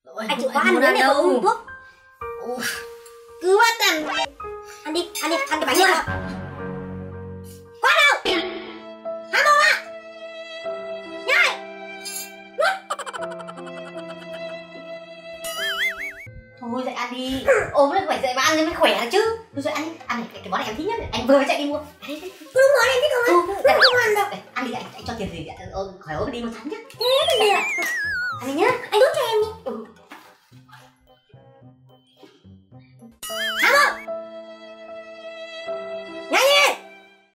Anh chịu quá ăn nữa này không uống thuốc. Cứ bắt ăn. Ăn đi, ăn cái bánh này. Quá đâu. Há mồm à. Nhai. Thôi dậy ăn đi. Ốm là phải dậy mà ăn mới khỏe được chứ. Thôi dậy ăn đi. Ăn này, cái món này em thích nhất. Anh vừa mới chạy đi mua. Đúng món này thích rồi. Không ăn đâu. Ăn đi anh cho tiền gì khỏi ốm đi một tháng nhá. Thế mà nè.